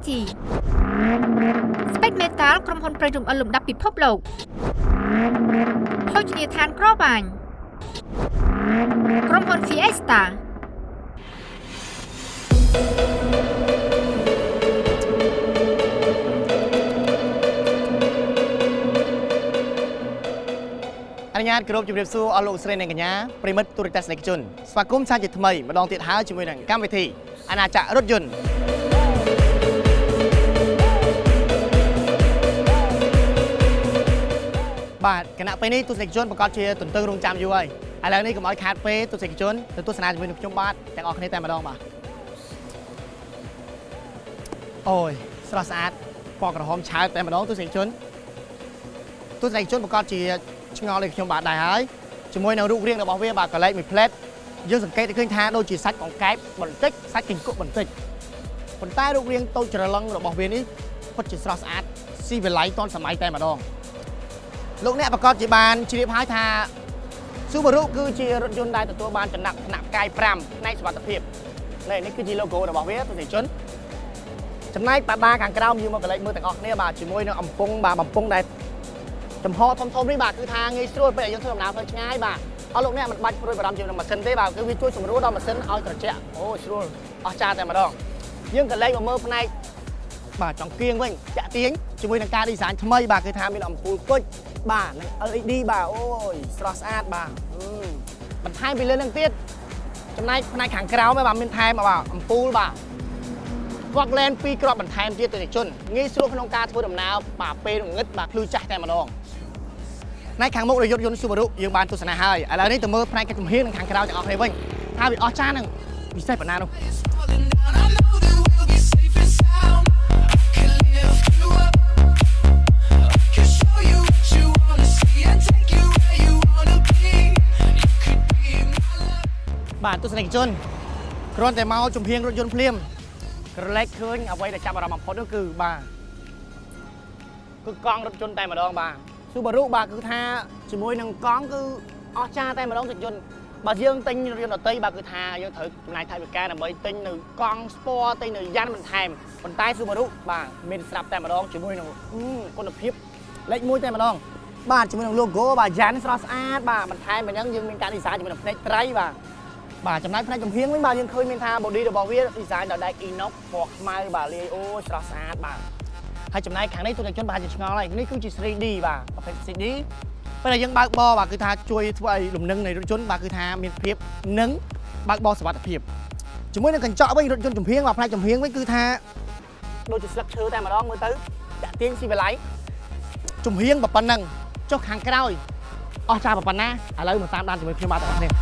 ST Spec Metal ក្រុមហ៊ុនប្រជុំអលំដាប់ពិភពលោកភោជនីយដ្ឋានក្រវ៉ាញ់ក្រុមហ៊ុន Fiesta អនុញ្ញាតគោរពជម្រាបសួរអស់លោកស្រីនិងកញ្ញាប្រិមិត្តទូរទស្សនិកជនស្វាគមន៍សាជាថ្មីម្ដងទៀតហើយជាមួយនឹងកម្មវិធីអាណាចក្ររថយន្តបាទគណៈពេលនេះទស្សនិកជនប្រកាសជាទន្ទឹងរង់ចាំយូរហើយឥឡូវនេះកុំឲ្យខាតពេលទស្សនិកជនទៅទស្សនាជាមួយនឹងខ្ញុំបាទទាំងអស់គ្នាតែម្ដងបាទអូយស្រស់ស្អាតពណ៌ក្រហមឆើតតែម្ដងទស្សនិកជនប្រកាសជាឆ្ងល់ដូចខ្ញុំបាទដែរហើយជាមួយនឹងរូបរាងរបស់វាបាទកលែកមួយផ្លែតយើងសង្កេតឃើញថាដូចជាសាច់កង្កែបបន្តិចសាច់គីង្គក់បន្តិចប៉ុន្តែរូបរាងតូចច្រឡឹងរបស់វានេះពិតជាស្រស់ស្អាតស៊ីវិល័យទាន់សម័យតែម្ដងលោកអ្នកប្រកាសជាបានជ្រាបហើយថា Subaru គឺជារថយន្តដែលទទួលបានចំណាត់ថ្នាក់ផ្កាយ5ផ្នែកសុវត្ថិភាពនេះគឺជា logo របស់វាទស្សនិកជនចំណែកបាតាខាងក្រោមយើងមកកលែកមើលទាំងអស់គ្នាបាទជាមួយនឹងអំពង់បាទបំពង់ដែលចំហធំនេះបាទគឺថាងាយស្រួលពេលយើងធ្វើដំណើរផ្លូវឆ្ងាយបាទអស់លោកអ្នកមិនបាច់ព្រួយបារម្ភជាមួយនឹងម៉ាស៊ីនទេបាទគឺវាជួយសម្រួលដល់ម៉ាស៊ីនឲ្យត្រជាក់អូស្រួលអស្ចារ្យតែម្ដងយើងក៏លេខមកមើលផ្នែកបាទចង្គៀងវិញតាក់ទាញជាមួយនឹងការ design ថ្មីបាទគឺថាមានអំពូលគុជបាទនិង LED បាទអូយស្រស់ស្អាតបាទបន្ថែមពីលើនឹងទៀតចំណែកផ្នែកខាងក្រោមបាទមានថែមបាទអំពូលបាទFog Lamp 2 គ្រាប់បន្ថែមទៀតទស្សនិកជនងាយស្រួលក្នុងការធ្វើដំណើរបាទពេលងឹតបាទភ្លឺចាស់តែម្ដងផ្នែកខាងមុខរថយន្ត Subaru យើងបានទស្សនាហើយឥឡូវនេះទៅមើលផ្នែកកាត់ជំហាននិងខាងក្រៅទាំងអស់គ្នាវិញថាវាអស្ចារ្យនឹងពិសេសប៉ុណ្ណានោះបាទទស្សនិកជនគ្រាន់តែមកជំហានរថយន្តភ្លាមក្រឡេកឃើញអ្វីដែលចាប់អារម្មណ៍បំផុតនោះគឺបាទគឺកង់រថយន្តតែម្ដងបាទ Subaru បាទគឺថាជាមួយនឹងកង់គឺអស្ចារ្យតែម្ដងរថយន្តបើយើងទិញរថយន្តដទៃបាទគឺថាយើងត្រូវចំណាយថវិកាដើម្បីទិញនៅកង់ស្ពណ៌ទិញនៅយ៉ានបន្ថែមប៉ុន្តែ Subaru បាទមានស្រាប់តែម្ដងជាមួយនឹងគុណភាពលេខ1តែម្ដងបាទជាមួយនឹង logo បាទយ៉ានស្រស់ស្អាតបាទបន្ថែមអញ្ចឹងយើងមានការ design ជាមួយនឹងផ្នែកត្រីបាទចំណែកផ្នែកចំហៀងវិញបាទយើងឃើញមានថា body របស់វា design ដោយដែក inox ពណ៌ខ្មៅបាទលាយអូស្រស់ស្អាតបាទហើយចំណែកខាងនេះទស្សនិកជនប្រហែលជាឆ្ងល់ហើយនេះគឺជា 3D បាទប្រភេទ 3D ពេលដែលយើងបើកបរបាទគឺថាជួយធ្វើឲ្យលំនឹងនៃរថយន្តបាទគឺថាមានភាពនឹងបើកបរសុវត្ថិភាពជាមួយនឹងកញ្ចក់វិញរថយន្តចំហៀងបាទផ្នែកចំហៀងវិញគឺថាដូចជាស្លឹកឈើតែម្ដងមើលទៅតាក់ទាញស៊ីវិល័យចំហៀងប៉ុណ្ណឹងចុះខាងក្រោយអស់ចាប៉ុណ្ណាឥឡូវមកតាមដានជាមួយខ្ញុំបាទទាំងអស់គ្នាឥ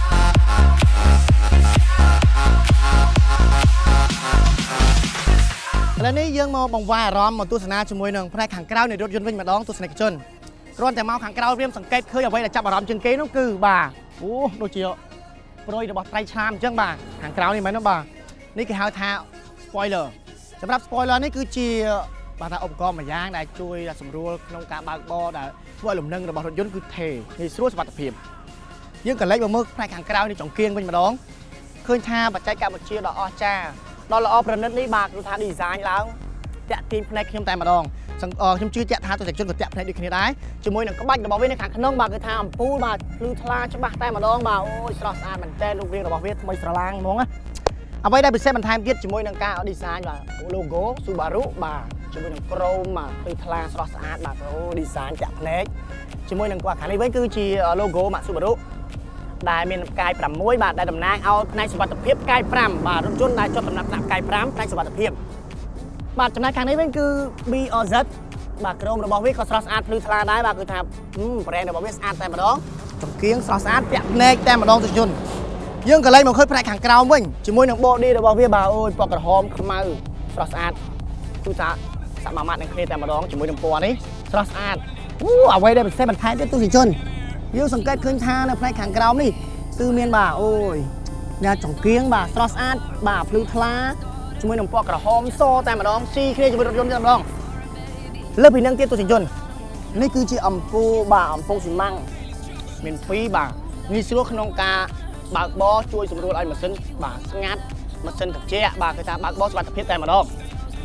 ឡូវនេះយើងមកបង្វែរអារម្មណ៍មកទស្សនាជាមួយនឹងផ្នែកខាងក្រៅនៃរថយន្តវិញម្ដងទស្សនិកជនគ្រាន់តែមកខាងក្រៅវាសង្កេតឃើញអ្វីដែលចាប់អារម្មណ៍ជាងគេនោះគឺបាទអូដូចជាប្រួយរបស់ត្រីឆ្លាមអញ្ចឹងបាទខាងក្រៅនេះមែនទេបាទនេះគេហៅថា spoiler សម្រាប់ spoiler នេះគឺជាបាទថាឧបករណ៍មួយយ៉ាងដែលជួយសម្រួលក្នុងការបើកបរដែលធ្វើឲ្យលំនឹងរបស់រថយន្តគឺថេរងាយស្រួលសុវត្ថិភាពយើងក៏លេចមកមើលផ្នែកខាងក្រៅនេះចង្គៀងវិញម្ដងឃើញថាបច្ចេកវិទ្យាដ៏អស្ចារ្យដល់ល្អប្រណិតនេះបាទគឺថា design ឡើងតាក់ទាញភ្នែកខ្ញុំតែម្ដងខ្ញុំជឿជាក់ថាទស្សនិកជនក៏តាក់ភ្នែកដូចគ្នាដែរជាមួយនឹងក្បាច់របស់វានៅខាងក្នុងបាទគឺថាអំពូលបាទភ្លឺថ្លាច្បាស់តែម្ដងបាទអូយស្រស់ស្អាតមែនតើរូបរាងរបស់វាថ្មីស្រឡាងហ្មងណាអ្វីដែលពិសេសបន្ថែមទៀតជាមួយនឹងការ design បាទ logo Subaru បាទជាមួយនឹងក្រោមបាទភ្លឺថ្លាស្រស់ស្អាតបាទអូ design តាក់ភ្នែកជាមួយនឹងខាងនេះវិញគឺជា logo បាទ Subaru ដែលមានផ្កាយ6បាទដែលតំណាងឲ្យផ្នែកសុវត្ថិភាពផ្កាយ5បាទរថយន្តដែលជាប់ដំណាក់ថ្នាក់ផ្កាយ5ផ្នែកសុវត្ថិភាពបាទចំណែកខាងនេះវិញគឺ BOZ បាទក្រោមរបស់វាក៏ស្រស់ស្អាតភ្លឺថ្លាដែរបាទគឺថាប្រេងរបស់វាស្អាតតែម្ដងចង្គៀងស្រស់ស្អាតពាក់ភ្នែកតែម្ដងទស្សនិកជនយើងក៏លេចមកឃើញផ្នែកខាងក្រោមវិញជាមួយនឹង body របស់វាបាទអូយពណ៌ក្រហមខ្មៅស្រស់ស្អាតគឺថាសមាមាត្រនឹងគ្នាតែម្ដងជាមួយនឹងពណ៌នេះស្រស់ស្អាតអ្វីដែលពិសេសបន្ថែមទៀតទស្សនិកជនយើងសង្កេតឃើញថានៅផ្នែកខាងក្រោមនេះគឺមានបាទអូយញ៉ាចង្គៀងបាទស្រស់ស្អាតបាទភ្លឺថ្លាជាមួយនឹងពណ៌ក្រហមសតែម្ដងស៊ីគ្នាជាមួយរថយន្តតែម្ដងលើពីនឹងទៀតទស្សនិកជននេះគឺជាអំពូលបាទអំពូលស៊ីម៉ាំងមាន2បាទងាយស្រួលក្នុងការបើកបរជួយសម្រួលឲ្យម៉ាស៊ីនបាទស្ងាត់ម៉ាស៊ីនត្រជាក់បាទគេថាបើកបរសុវត្ថិភាពតែម្ដង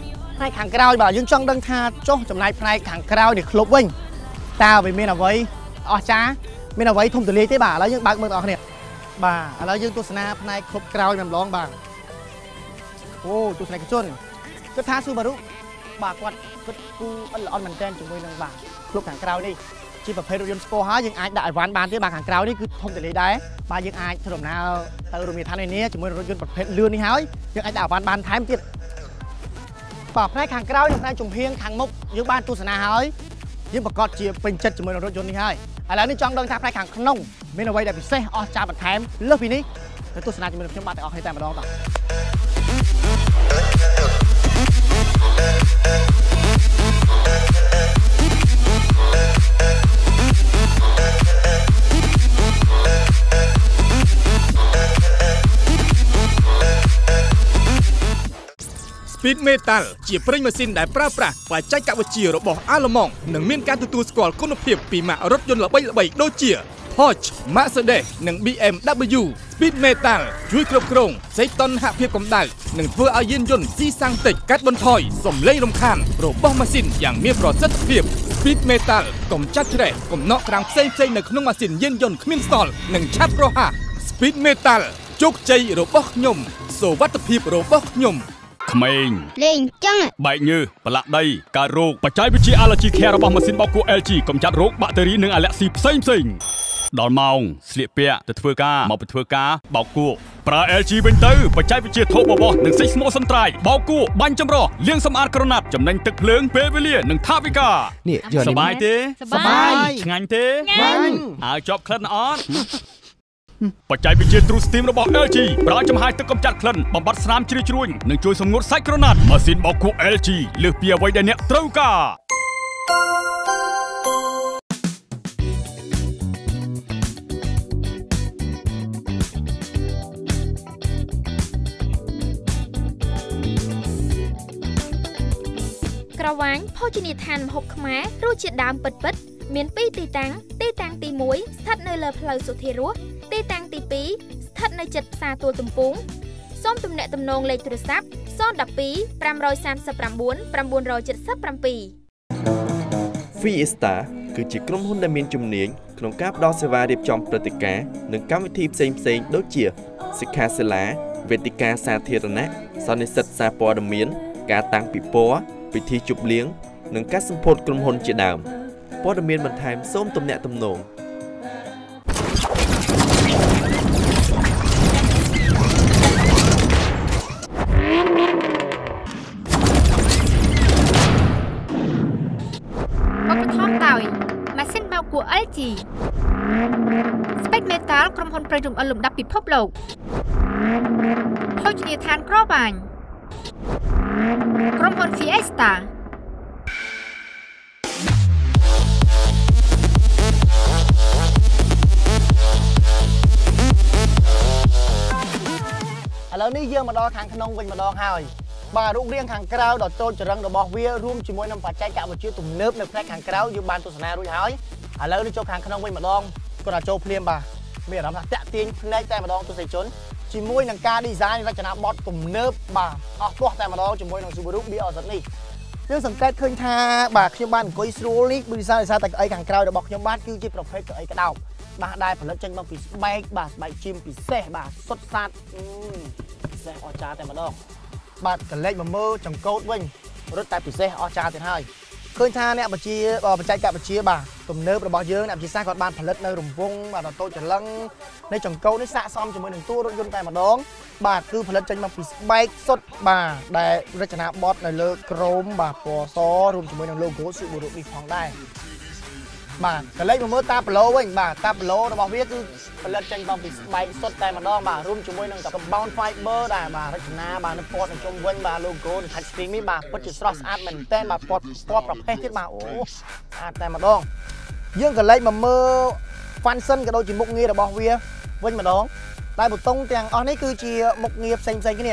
ផ្នែកខាងក្រោយបាទយើងចង់ដឹងថាចុះចំណាយផ្នែកខាងក្រោយនេះគ្រប់វិញតើវាមានអ្វីអស្ចារ្យមានអ្វីធំទូលាយទេបាទឥឡូវយើងបើកមើលបងប្អូនគ្នាបាទឥឡូវយើងទស្សនាផ្នែកគ្រប់ក្រោយម្ដងបាទអូទស្សនិកជនគិតថា Subaru បាទគាត់គិតគូអត់ល្អមែនទែនជាមួយនឹងបាទគ្រប់ខាងក្រោយនេះជាប្រភេទរថយន្តស្ពតហើយយើងអាចដាក់អីវ៉ាន់បានទេបាទខាងក្រោយនេះគឺធំទូលាយដែរបាទយើងអាចធ្វើដំណើរទៅរមណីយដ្ឋាននានាជាមួយរថយន្តប្រភេទលឿននេះហើយយើងអាចដាក់អីវ៉ាន់បានថែមទៀតបាទផ្នែកខាងក្រោយនិងផ្នែកចំហៀងខាងមុខយើងបានទស្សនាហើយយើងប្រកាសជាពេញចិត្តជាមួយនឹងរថយន្តនេះហើយឥឡូវនេះចង់ដឹងថាផ្នែកខាងក្នុងមានអ្វីដែលពិសេសអស្ចារ្យបន្ថែមលើសពីនេះទៅទស្សនាជាមួយនឹងខ្ញុំបាទទាំងអស់គ្នាតែម្ដងបាទ Speed Metal ជាប្រេងម៉ាស៊ីនដែលប្រើប្រាស់បច្ចេកវិទ្យារបស់អាឡឺម៉ង់និងមានការទទួលស្គាល់គុណភាពពីម៉ាករថយន្តល្បីៗដូចជា Porsche, Mercedes និង BMW Speed Metal ជួយគ្រប់គ្រងសេតុណ្ហភាពកម្ដៅនិងធ្វើឲ្យយានយន្តស៊ីសាំងតិចកាត់បន្ថយសំឡេងរំខានរបស់ម៉ាស៊ីនយ៉ាងមានប្រសិទ្ធភាព Speed Metal កម្ចាត់ច្រេះកំណកក្រាំងផ្សេងៗនៅក្នុងម៉ាស៊ីនយានយន្តគ្មានសល់និងឆាប់រហ័ស Speed Metal ជោគជ័យរបស់ខ្ញុំសុវត្ថិភាពរបស់ខ្ញុំក្មេងលេងចឹងបែកញើសប្រឡាក់ដីកើតរោគបច្ចេកវិទ្យា Allergy Care របស់ម៉ាស៊ីនបោកគក់ LG កម្ចាត់រោគបាក់តេរីនិងអាឡែស៊ីផ្សេងដល់ម៉ោងស្លៀកពាក់ទៅធ្វើការមកទៅធ្វើការបោកគក់ប្រើ LG វិញទៅបច្ចេកវិទ្យាធូបបបោះនិងសិចស្មោះសន្ត្រៃបោកគក់បាញ់ចម្រោះលាងសម្អាតក្រណាត់ចំណេញទឹកភ្លើងពេលវេលានិងថវិកានេះសប្បាយទេសប្បាយឆ្ងាញ់ទេឆ្ងាញ់ហើយជាប់ក្លិនអត់បច្ចេកវិទ្យា True Steam របស់ LG ប្រើចំហាយទឹកកម្ចាត់ក្លិនបំបត្តិស្នាមជ្រីជ្រួញនិងជួយសម្ងួតសាច់ក្រណាត់ម៉ាស៊ីនបោកគក់ LG លើសពីអ្វីដែលអ្នកត្រូវការក្រវាញភោជនីយដ្ឋានម្ហូបខ្មែររសជាតិដើមពិតមាន2ទីតាំងទី1ស្ថិតនៅលើផ្លូវសុធារសទីតាំងទី2ស្ថិតនៅជិតផ្សារទួលទំពូងសូមទំនាក់ទំនងលេខទូរស័ព្ទ012 539 977 Fiesta គឺជាក្រុមហ៊ុនដែលមានជំនាញក្នុងការផ្តល់សេវារៀបចំព្រឹត្តិការណ៍និងកម្មវិធីផ្សេងៗដូចជាសិក្ខាសាលាវេទិកាសាធារណៈសន្និសីទសារព័ត៌មានការតាំងពិព័រណ៍ពិធីជប់លៀងនិងការសម្ពោធក្រុមហ៊ុនជាដើមព័ត៌មានបន្ថែមសូមទំនាក់ទំនងម៉ាស៊ីនបោកគក់ LG Speed Metal ក្រុមហ៊ុនប្រេងរំអិលលំដាប់ពិភពលោកភោជនីយដ្ឋានក្រវាញក្រុមហ៊ុន Fiesta ឥឡូវនេះយើងមកដល់ខាងក្នុងវិញម្ដងហើយបាទរូបរាងខាងក្រៅដ៏តូចចរឹងរបស់វារួមជាមួយនឹងបច្ចេកវិទ្យាទំនើបនៅផ្នែកខាងក្រៅយើងបានទស្សនារួចហើយឥឡូវនេះចូលខាងក្នុងវិញម្ដងគាត់ថាចូលភ្លាមបាទមានអារម្មណ៍ថាតាក់ទាញភ្នែកតែម្ដងទស្សនិកជនជាមួយនឹងការ design រចនាបថទំនើបបាទអស់ទាស់តែម្ដងជាមួយនឹង Subaru BRZ នេះយើងសង្កេតឃើញថាបាទខ្ញុំបានអង្គុយស្រួលនេះដោយសារតែកៅអីខាងក្រៅរបស់ខ្ញុំបាទគឺជាប្រភេទកៅអីក្តោបបាទដែលផលិតចេញមកពីស្បែកបាទស្បែកជៀមពិសេសបាទសុទ្ធសាធពិសេសអស្ចារ្យតែម្ដងបាទកលេចមកមើលចង្កូតវិញរត់តែពិសេសអស្ចារ្យទៀតហើយឃើញថាអ្នកបច្ចេកវិទ្យាបាទទំនើបរបស់យើងអ្នកវិទ្យាសាស្ត្រគាត់បានផលិតនៅរង្វង់បាទតូចច្រឡឹងនៃចង្កូតនេះស័ក្តិសមជាមួយនឹងតួរថយន្តតែម្ដងបាទគឺផលិតចេញមកពីស្បែកសុទ្ធបាទដែលរចនាបថនៅលើក្រោមបាទពណ៌សរួមជាមួយនឹង logo Subaru នេះផងដែរបាទកលេចមកមើលតាប្លូវិញបាទតាប្លូរបស់វាគឺផលិតចេញមកពីស្បែកសុទ្ធតែម្ដងបាទរួមជាមួយនឹង compound fiber ដែរបាទរចនាបាទនៅពណ៌នៅជុំវិញបាទ logo និង touch screen នេះបាទពិតជាស្រស់ស្អាតមែនទែនបាទពណ៌ប្រភេទទៀតបាទអូស្អាតតែម្ដងយើងកលេចមកមើល function ក៏ដូចជាមុខងាររបស់វាវិញម្ដងតែប៊ូតុងទាំងអស់នេះគឺជាមុខងារផ្សេងគ្នា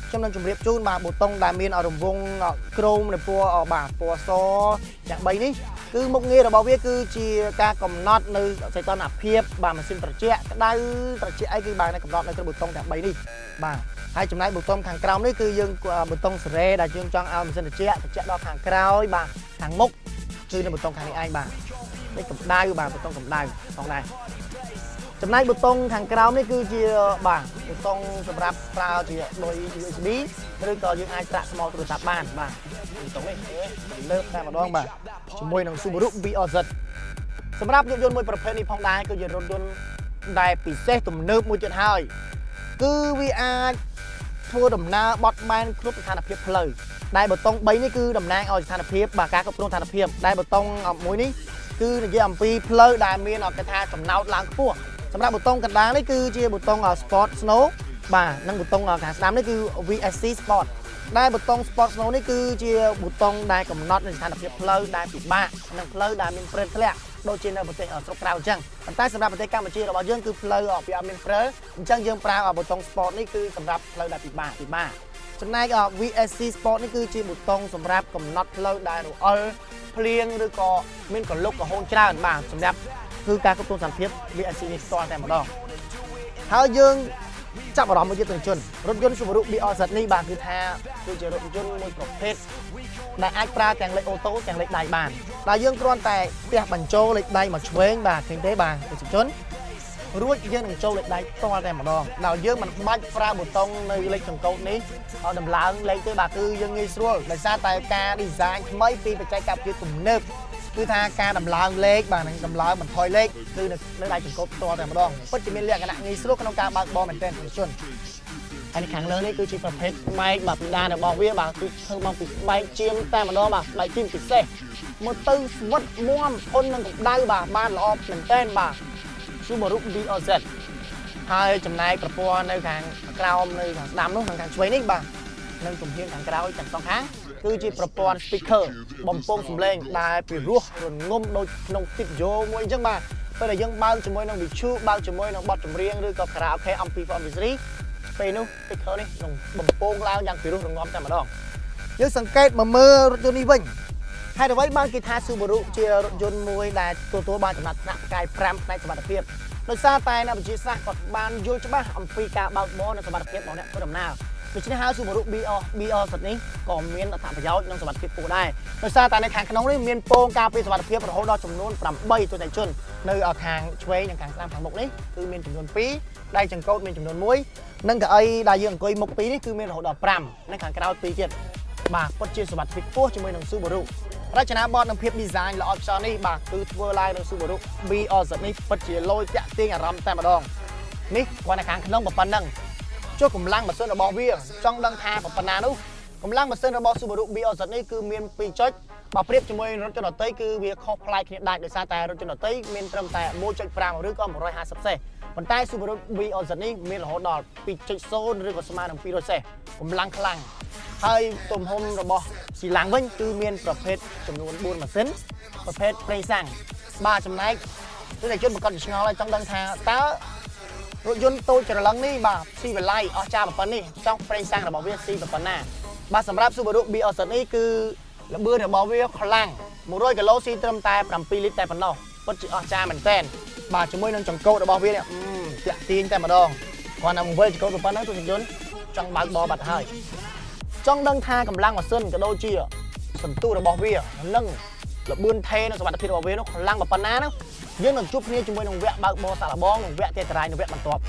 ខ្ញុំនឹងជម្រាបជូនបាទប៊ូតុងដែលមានរង្វង់ក្រោមនៃពណ៌បាទពណ៌សទាំង3នេះគឺមុខងាររបស់វាគឺជាការកំណត់នៅសីតុណ្ហភាពបាទម៉ាស៊ីនត្រជាក់ក្តៅត្រជាក់អីគឺបានកំណត់នៅក្នុងប៊ូតុងទាំង3នេះបាទហើយចំណែកប៊ូតុងខាងក្រោមនេះគឺយើងប៊ូតុងសេរីដែលយើងចង់ឲ្យម៉ាស៊ីនត្រជាក់ដល់ខាងក្រោយបាទខាងមុខគឺនៅប៊ូតុងខាងនេះឯងបាទនេះកម្ដៅបាទប៊ូតុងកម្ដៅផងដែរចំណែកប៊ូតុងខាងក្រោមនេះគឺជាបាទប៊ូតុងសម្រាប់ប្រើជាដោយ USB ឬក៏យើងអាចត្រាក់ស្មោលទូរស័ព្ទបានបាទប៊ូតុងនេះលើកតែម្ដងបាទជាមួយនឹង Subaru BRZ សម្រាប់រថយន្តមួយប្រភេទនេះផងដែរគឺជារថយន្តដែលពិសេសទំនើបមួយទៀតហើយគឺវាអាចធ្វើដំណើរបត់បែនគ្រប់ស្ថានភាពផ្លូវដែលប៊ូតុង3នេះគឺតំណាងឲ្យស្ថានភាពបាទការគ្រប់គ្រងស្ថានភាពដែលប៊ូតុងមួយនេះគឺនិយាយអំពីផ្លូវដែលមានគេថាចំណោតឡើងខ្ពស់សម្រាប់ប៊ូតុងកណ្ដាលនេះគឺជាប៊ូតុង Sport Snow បាទនិងប៊ូតុងខាងស្ដាំនេះគឺ VSC Sport ដែលប៊ូតុង Sport Snow នេះគឺជាប៊ូតុងដែលកំណត់នៅស្ថានភាពផ្លូវដែលពិបាកនិងផ្លូវដែលមានព្រឹកធ្លាក់ដូចជានៅប្រទេសស្រុកក្រៅអញ្ចឹងប៉ុន្តែសម្រាប់ប្រទេសកម្ពុជារបស់យើងគឺផ្លូវវាអត់មានព្រឹកអញ្ចឹងយើងប្រើប៊ូតុង Sport នេះគឺសម្រាប់ផ្លូវដែលពិបាកចំណែក VSC Sport នេះគឺជាប៊ូតុងសម្រាប់កំណត់ផ្លូវដែលរអិលភ្លៀងឬក៏មានកលុកកហូនច្រើនបាទសម្រាប់គឺការគ្រប់គ្រងស្ថានភាព VSC នេះផ្ទាល់តែម្ដងហើយយើងចាប់អារម្មណ៍មួយទៀតទៅជនរថយន្ត Subaru BRZ នេះបាទគឺថាគឺជារថយន្តមួយប្រភេទដែលអាចប្រើទាំងលេខអូតូទាំងលេខដៃបានដែលយើងគ្រាន់តែផ្ទះបញ្ចូលលេខដៃមកឆ្វេងបាទឃើញទេបាទប្រជាជនរួចយើងនឹងចូលលេខដៃផ្ទាល់តែម្ដងដល់យើងមិនបាច់ប្រើប៊ូតុងនៅលេខចង្កូតនេះឲ្យដំឡើងលេខទេបាទគឺយើងងាយស្រួលដោយសារតែការ design ថ្មីពីបច្ចេកវិទ្យាទំនើបគឺថាការដំឡើងលេខបាទនឹងដំឡើងបន្ថយលេខគឺនៅដៃចង្កូតផ្ទាល់តែម្ដងពិតជាមានលក្ខណៈងាយស្រួលក្នុងការបើកបរមែនទែនប្រជាជនហើយខាងលើនេះគឺជាប្រភេទស្បែកបាទពីដារបស់វាបាទគឺធ្វើមកពីស្បែកជាមតែម្ដងបាទស្បែកជាមពិសេសមកទៅស្វិតមាំធន់នឹងកម្ដៅបាទបានល្អមែនទែនបាទ Subaru BRZ ហើយចំណែកប្រព័ន្ធនៅខាងក្រោមនៅខាងស្ដាំនោះខាងឆ្វេងនេះបាទនិងទំហំខាងក្រោយទាំងសងខាងគឺជាប្រព័ន្ធ speaker បំពងសំឡេងដែលពិរោះរងំដូចក្នុងទីវីដេអូមួយអញ្ចឹងបាទពេលដែលយើងបើកជាមួយនឹង VCU បើកជាមួយនឹងបទចម្រៀងឬក៏ karaoke MP4 MP3 ពេលនោះ speaker នេះនឹងបំពងឡើងយ៉ាងពិរោះរងំតែម្ដងយើងសង្កេតមកមើលរថយន្តនេះវិញហេតុអ្វីបានគេថា Subaru ជារថយន្តមួយដែលទទួលបានចំណាត់ថ្នាក់ផ្កាយ5ផ្នែកសមត្ថភាពដោយសារតែអ្នកវិទ្យាសាស្ត្រគាត់បានយល់ច្បាស់អំពីការបើកបរនិងសមត្ថភាពរបស់អ្នកធ្វើដំណើរដូច្នេះហើយ Subaru BRZ នេះក៏មានអត្ថប្រយោជន៍និងសមត្ថភាពខ្ពស់ដែរដោយសារតែនៅខាងក្នុងនេះមានពងការពារសមត្ថភាពរហូតដល់ចំនួន8ទស្សនិកជននៅខាងឆ្វេងនិងខាងស្ដាំខាងមុខនេះគឺមានចំនួន2ដៃចង្កូតមានចំនួន1និងកៅអីដែលយើងអង្គុយមុខ2នេះគឺមានរហូតដល់5នៅខាងក្រោយ2ទៀតបាទពិតជាសមត្ថភាពខ្ពស់ជាមួយនឹង Subaru រចនាបថនិងភាព design ល្អឥតខ្ចោះនេះបាទគឺធ្វើឡើងនៅ Subaru BRZ នេះពិតជាលយតាក់ទាញអារម្មណ៍តែម្ដងនេះគាត់នៅខាងក្នុងប៉ុណ្ណឹងចុះកម្លាំងម៉ាស៊ីនរបស់វាចង់ដឹងថាប៉ុណ្ណានោះកម្លាំងម៉ាស៊ីនរបស់ Subaru BRZ នេះគឺមាន2ចុចបើប្រៀបជាមួយរថយន្តដទៃគឺវាខុសប្លែកគ្នាដាច់ដោយសារតែរថយន្តដទៃមានត្រឹមតែ 1.5 ឬក៏ 150 សេសប៉ុន្តែ Subaru BRZ នេះមានរហូតដល់ 2.0 ឬក៏ស្មើនឹង 200 សេសកម្លាំងខ្លាំងហើយទំហំរបស់ស៊ីឡាំងវិញគឺមានប្រភេទចំនួន4ម៉ាស៊ីនប្រភេទប្រេងសាំងបាទចំណែកប្រជាជនប្រកាសជាឆ្ងល់ហើយចង់ដឹងថាតើរថយន្តតូចច្រឡឹងនេះបាទស៊ីវិល័យអស្ចារ្យប៉ុណ្នេះចង់ប្រេងសាំងរបស់វាស៊ីប៉ុណ្ណាបាទសម្រាប់ Subaru BRZ នេះគឺល្បឿនរបស់វាខ្លាំង100គីឡូស៊ីត្រឹមតែ7លីត្រតែប៉ុណ្ណោះពិតជាអស្ចារ្យមែនទែនបាទជាមួយនឹងចង្កូតរបស់វានេះតាក់ទាញតែម្ដងគាត់នឹងវិលចង្កូតប៉ុណ្ណឹងទស្សនិកជនចង់បើកបរបាត់ហើយចង់ដឹងថាកម្លាំងម៉ាស៊ីនក៏ដូចជាសន្ទុះរបស់វានិងល្បឿនថេរនិងសមត្ថភាពរបស់វានោះខ្លាំងប៉ុណ្ណាហ្នឹងយើងនឹងជួបគ្នាជាមួយនឹងវគ្គបើកបរសាកល្បងនិងវគ្គទេតរាយនៅវគ្គបន្ទាប់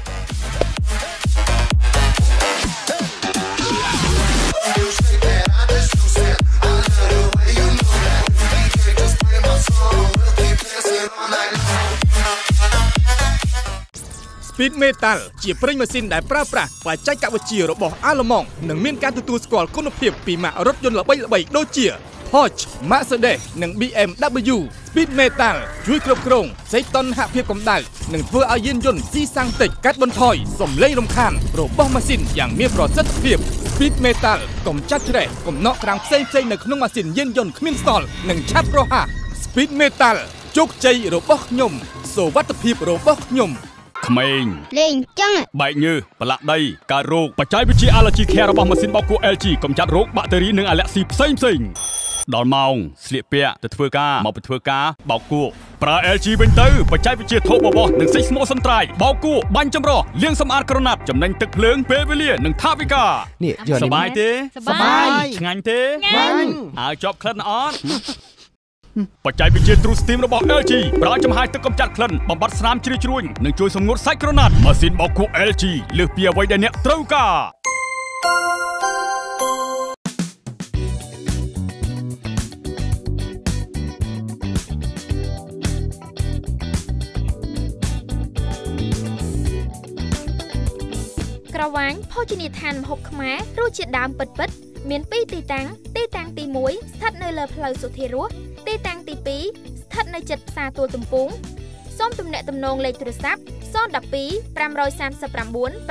Speed Metal ជាប្រេងម៉ាស៊ីនដែលប្រើប្រាស់បច្ចេកវិទ្យារបស់ Allemand និងមានការទទួលស្គាល់គុណភាពពីម៉ាករថយន្តល្បីៗដូចជា Porsche, Mercedes និង BMW Speed Metal ជួយគ្រប់គ្រងសីតុណ្ហភាពកម្ដៅនិងធ្វើឲ្យយានយន្តស៊ីសាំងតិចកាត់បន្ថយសំឡេងរំខានរបស់ម៉ាស៊ីនយ៉ាងមានប្រសិទ្ធភាព Speed Metal កម្ចាត់ច្រេះកំណកក្រាំងផ្សេងៗនៅក្នុងម៉ាស៊ីនយានយន្តគ្មានសល់និងឆាប់រហ័ស Speed Metal ជោគជ័យរបស់ខ្ញុំសុវត្ថិភាពរបស់ខ្ញុំក្មេងលេងចឹងបែកញើសប្រឡាក់ដីការរោគបច្ចេកវិទ្យា Allergy Care របស់ម៉ាស៊ីនបោកគក់ LG កម្ចាត់រោគបាក់តេរីនិងអាឡែស៊ីផ្សេងដល់ម៉ោងស្លៀកពាក់ទៅធ្វើការមកទៅធ្វើការបោកគក់ប្រើ LG វិញទៅបច្ចេកវិទ្យាធូបបបោះនិងសិចស្មោះសន្ទ្រាយបោកគក់បាញ់ចម្រោះលាងសម្អាតក្រណាត់ចំណេញទឹកភ្លើងពេលវេលានិងថវិកានេះសប្បាយទេសប្បាយឆ្ងាញ់ទេហើយជាប់ក្លិនអត់បច្ចេកវិទ្យា True Steam របស់ LG ប្រើចំហាយទឹកកម្ចាត់ក្លិនបំបត្តិស្នាមជ្រីជ្រួញនិងជួយសម្ងួតសាច់ក្រណាត់ម៉ាស៊ីនបោកគក់ LG លើសពីអ្វីដែលអ្នកត្រូវការក្រវ៉ាញ់ភោជនីយដ្ឋានម្ហូបខ្មែររសជាតិដើមពិតមាន2ទីតាំងទី1ស្ថិតនៅលើផ្លូវសុធារសទីតាំងទី2ស្ថិតនៅជិតផ្សារទួលទំពូងសូមទំនាក់ទំនងលេខទូរស័ព្ទ012 539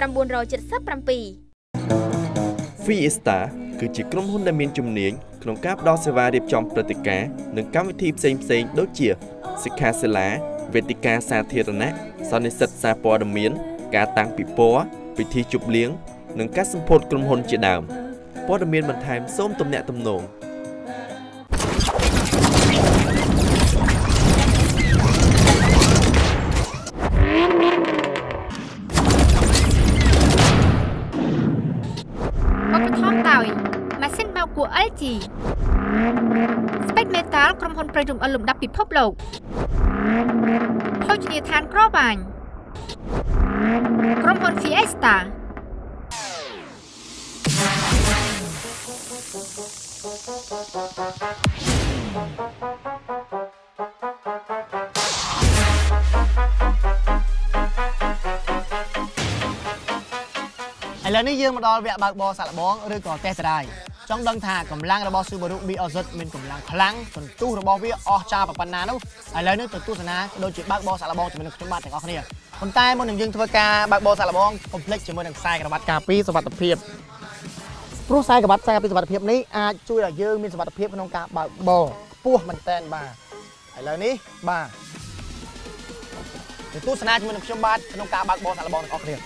977 Fiesta គឺជាក្រុមហ៊ុនដែលមានជំនាញក្នុងការផ្តល់សេវារៀបចំព្រឹត្តិការណ៍និងកម្មវិធីផ្សេងៗដូចជាសិក្ខាសាលាវេទិកាសាធារណៈសន្និសីទសារព័ត៌មានការតាំងពិព័រណ៍ពិធីជប់លៀងនិងការសម្ពោធក្រុមហ៊ុនជាដើមព័ត៌មានបន្ថែមសូមទំនាក់ទំនងម៉ាស៊ីនបោកគក់ LG Speed Metal ក្រុមហ៊ុនប្រេងរំអិលលំដាប់ពិភពលោកភោជនីយដ្ឋានក្រវ៉ាញ់ក្រុមហ៊ុន Fiesta ឥឡូវនេះយើងមកដល់វគ្គបើកបរសាកល្បងឬក៏តេស្ត drive ចង់ដឹងថាកម្លាំងរបស់ Subaru BRZ មានកម្លាំងខ្លាំងសន្ទុះរបស់វាអស្ចារ្យប៉ុណ្ណានោះឥឡូវនេះទៅទស្សនាដូចជាបើកបរសាកល្បងជាមួយនឹងខ្ញុំបាទទាំងអស់គ្នាប៉ុន្តែមុននឹងយើងធ្វើការបើកបរសាកល្បងកុំភ្លេចជាមួយនឹងខ្សែក្រវ៉ាត់ការពារសុវត្ថិភាពព្រោះខ្សែក្រវ៉ាត់ការពារសុវត្ថិភាពនេះអាចជួយឲ្យយើងមានសុវត្ថិភាពក្នុងការបើកបរខ្ពស់មែនតើបាទឥឡូវនេះបាទទៅទស្សនាជាមួយនឹងខ្ញុំបាទក្នុងការបើកបរសាកល្បងទាំងអស់គ្នា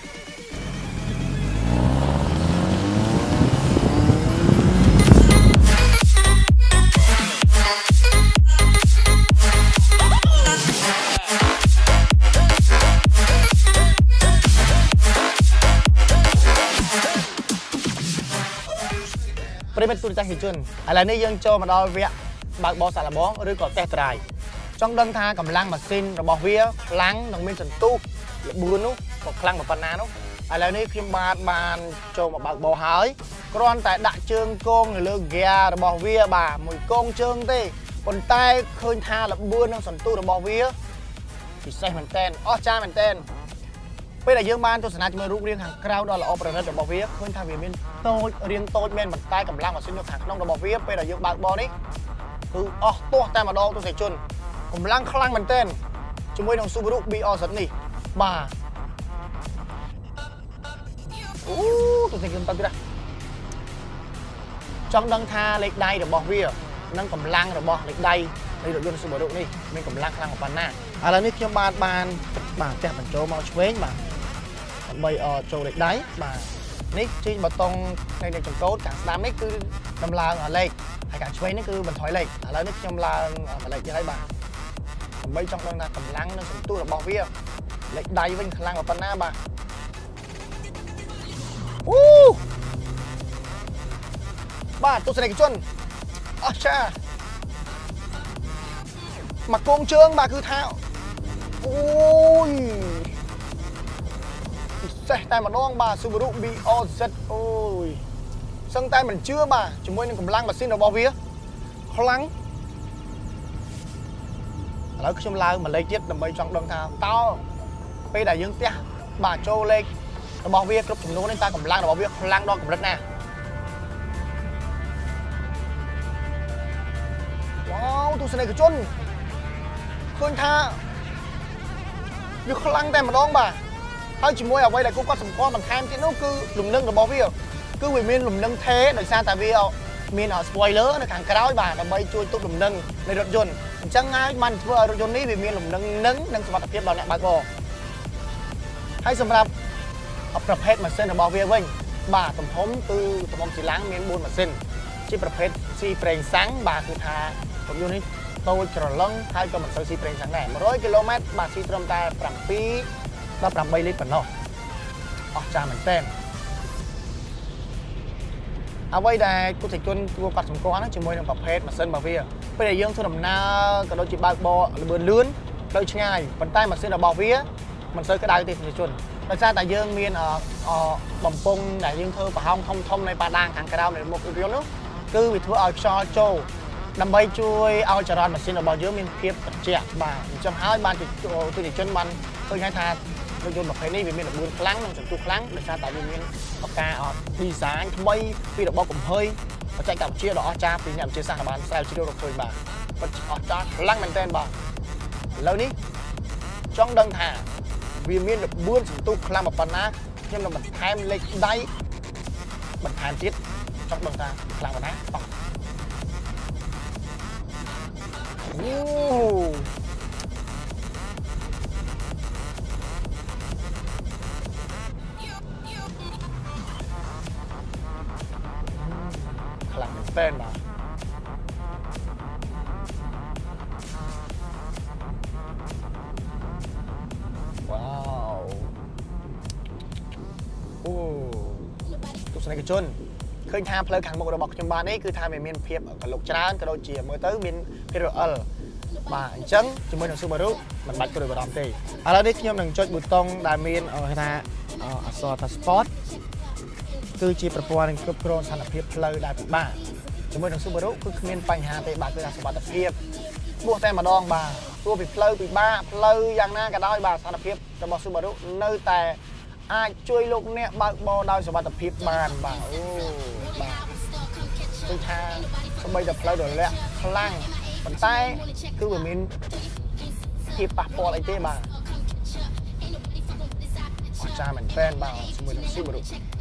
ប្រិមិត្តទូរទស្សនិកជនឥឡូវនេះយើងចូលមកដល់វគ្គបើកបរសាកល្បងឬក៏តេស្ត drive ចង់ដឹងថាកម្លាំងម៉ាស៊ីនរបស់វាខ្លាំងនិងមានសន្ទុះល្បឿននោះក៏ខ្លាំងប៉ុណ្ណានោះឥឡូវនេះខ្ញុំបានចូលមកបើកបរហើយគ្រាន់តែដាក់ជើងគងនៅលើ gear របស់វាបាទមួយកងជើងទេប៉ុន្តែឃើញថាល្បឿននិងសន្ទុះរបស់វាពិសេសមែនតើអស្ចារ្យមែនតើពេលដែលយើងបានទស្សនាជាមួយរូបរាងខាងក្រៅដ៏ល្អប្រណិតរបស់វាឃើញថាវាមានតូចរាងតូចមែនប៉ុន្តែកម្លាំងម៉ាស៊ីននៅខាងក្នុងរបស់វាពេលដែលយើងបើកបរនេះគឺអស់ទាស់តែម្ដងទស្សនិកជនកម្លាំងខ្លាំងមែនទែនជាមួយនឹង Subaru BRZ នេះបាទអូទស្សនិកជនតើទៀតចង់ដឹងថាលេខដៃរបស់វានិងកម្លាំងរបស់លេខដៃនៃរថយន្ត Subaru នេះមានកម្លាំងខ្លាំងប៉ុណ្ណាឥឡូវនេះខ្ញុំបានផ្ទះបញ្ចូលមកឆ្វេងបាទដើម្បីចូលលេខដៃបាទនេះជីងបតុងនៃចង្កូតខាងស្ដាំនេះគឺដំឡើងលេខហើយខាងឆ្វេងនេះគឺបន្ថយលេខឥឡូវនេះខ្ញុំឡើងលេខទៀតហើយបាទដើម្បីចង់ដឹងថាកម្លាំងនិងសន្ទុះរបស់វាលេខដៃវិញខ្លាំងប៉ុណ្ណាបាទអូបាទទស្សនិកជនអស្ចារ្យមកកងជើងបាទគឺថាអូយពិសេសតែម្ដងបាទ Subaru BRZ អូយសឹងតែមិនជឿបាទជាមួយនឹងកម្លាំងម៉ាស៊ីនរបស់វាខ្លាំងឥឡូវខ្ញុំឡើងមួយលេខទៀតដើម្បីចង់ដឹងថាតើពេលដែលយើងផ្ទះបាទចូលលេខរបស់វាគ្រប់ចំនួននេះតើកម្លាំងរបស់វាខ្លាំងដល់កម្រិតណាវ៉ាវទស្សនិកជនឃើញថាវាខ្លាំងតែម្ដងបាទហើយជាមួយអ្វីដែលគាត់សម្គាល់បន្ថែមទៀតនោះគឺលំនឹងរបស់វាគឺវាមានលំនឹងថេដោយសារតែវាមាន spoiler នៅខាងក្រោយបាទដើម្បីជួយទប់លំនឹងនៃរថយន្តអញ្ចឹងហើយបានធ្វើឲ្យរថយន្តនេះវាមានលំនឹងនិងសុវត្ថិភាពដល់អ្នកបើកបរហើយសម្រាប់ប្រភេទម៉ាស៊ីនរបស់វាវិញបាទទំហំគឺទំហំស៊ីឡាំងមាន4ម៉ាស៊ីនជាប្រភេទស៊ីប្រេងសាំងបាទគឺថារថយន្តនេះតូចច្រឡឹងហើយក៏មិនសូវស៊ីប្រេងសាំងដែរ100គីឡូម៉ែត្របាទស៊ីត្រឹមតែ7ដល់8លីត្រប៉ុណ្ណោះអស្ចារ្យមែនទែនអ្វីដែលគុណជនគួរកត់សម្គាល់ជាមួយនឹងប្រភេទម៉ាស៊ីនរបស់វាពេលដែលយើងធ្វើដំណើរក៏ដូចជាបើកបរលឿនលឿនទៅឆ្ងាយប៉ុន្តែម៉ាស៊ីនរបស់វាមិនសូវក្តៅទេគុណជនដោយសារតែយើងមានបំពង់ដែលយើងធ្វើប្រហោងធំៗនៃប៉ាដាងខាងក្រៅនៃមុខរថយន្តនោះគឺវាធ្វើឲ្យខ្យល់ចូលដើម្បីជួយឲ្យចរន្តម៉ាស៊ីនរបស់យើងមានភាពត្រជាក់បាទអញ្ចឹងហើយបានគុណជនបានឃើញថារថយន្តប្រភេទនេះវាមានល្បឿនខ្លាំងនិងសន្ទុះខ្លាំងដោយសារតែវាមានការdesign ថ្មីពីរបបកំហើញបច្ចេកវិទ្យាដ៏អស្ចារ្យពីអ្នកវិទ្យាសាស្ត្របានស្រាវជ្រាវរកឃើញបាទអស្ចារ្យខ្លាំងមែនទែនបាទឥឡូវនេះចង់ដឹងថាវាមានល្បឿនសន្ទុះខ្លាំងប៉ុណ្ណាខ្ញុំនឹងបន្ថែមលេខដៃបន្ថែមទៀតចង់ដឹងថាខ្លាំងប៉ុណ្ណាអស់អូខ្លាំងមែនទែនបាទទស្សនិកជនឃើញថាផ្លូវខាងមុខរបស់ខ្ញុំបាននេះគឺថាវាមានភាពកលុកច្រើនក៏ដូចជាមើលទៅមានភាពរអិលបាទអញ្ចឹងជាមួយនឹង Subaru មិនបាច់ព្រួយបារម្ភទេឥឡូវនេះខ្ញុំនឹងចុចប៊ូតុងដែលមានគេថាអក្សរថា Sport គឺជាប្រព័ន្ធគ្រប់គ្រងស្ថានភាពផ្លូវដែលពិបាកជាមួយនឹង Subaru គឺគ្មានបញ្ហាទេបាទគឺថាសុវត្ថិភាពបួសតែម្ដងបាទទោះពីផ្លូវពិបាកផ្លូវយ៉ាងណាក៏ដោយបាទស្ថានភាពរបស់ Subaru នៅតែអាចជួយលោកអ្នកបើកបរដោយសុវត្ថិភាពបានបាទអូបាទគឺថាសូម្បីតែផ្លូវរលាក់ខ្លាំងប៉ុន្តែគឺវាមានភាពប៉ះពាល់អីទេបាទអស្ចារ្យមែនទែនបាទជាមួយនឹង Subaru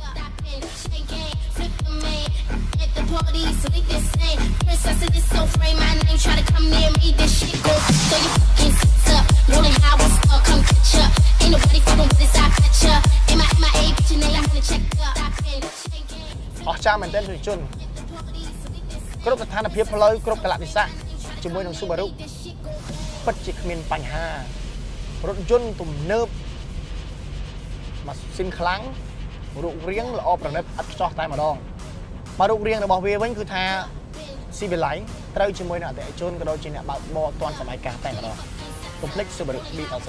អស្ចារ្យមែនទែនប្រជាជនគ្រប់ស្ថានភាពផ្លូវគ្រប់កលៈទេសៈជាមួយនឹង Subaru ពិតជាគ្មានបញ្ហារថយន្តទំនើបម៉ាស៊ីនខ្លាំងរូបរាងល្អប្រណិតឥតខ្ចោះតែម្ដងបើរូបរាងរបស់វាវិញគឺថាស៊ីវិល័យត្រូវជាមួយនឹងអតិថិជនក៏ដូចជាអ្នកបើកបរទាន់សម័យកាលតែម្ដងកុំភ្លេច Subaru BRZ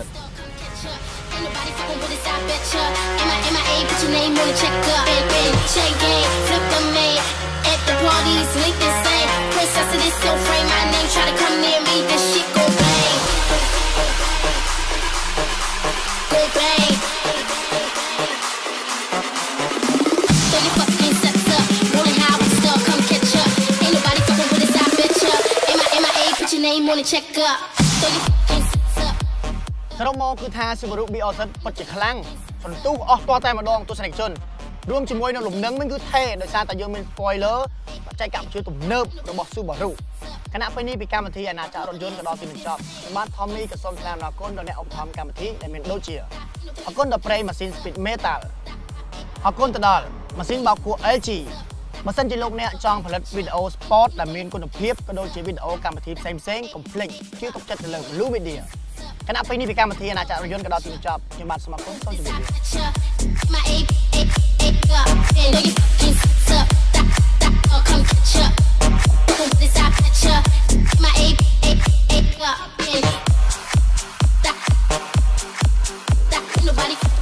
ក្រុមមកគឺថា Subaru BRZ ពិតជាខ្លាំងសន្ទុះអស់ទាល់តែម្ដងទស្សនិកជនរួមជាមួយនឹងលំនឹងវិញគឺថេរដោយសារតែយើងមាន spoiler បច្ចេកវិទ្យាទំនើបរបស់ Subaru គណៈពេលនេះពីកម្មវិធីអាណាចក្ររថយន្តក៏ដល់ទីបញ្ចប់ខ្ញុំបាទ Tommy ក៏សូមថ្លែងអំណរគុណដល់អ្នកឧបត្ថម្ភកម្មវិធីដែលមានដូចជាអរគុណដល់ Prey Machine Speed Metal អរគុណទៅដល់ម៉ាស៊ីនបោកគក់ LG បើសិនជាលោកអ្នកចង់ផលិតវីដេអូ sport ដែលមានគុណភាពក៏ដូចជាវីដេអូកម្មវិធីផ្សេងៗកុំភ្លេចជួយទុកចិត្តទៅលើ Blue Media គណៈពេលនេះពីកម្មវិធីអាណាចក្ររថយន្តក៏ដល់ទីបញ្ចប់ខ្ញុំបាទសូមអរគុណសូមជម្រាបលា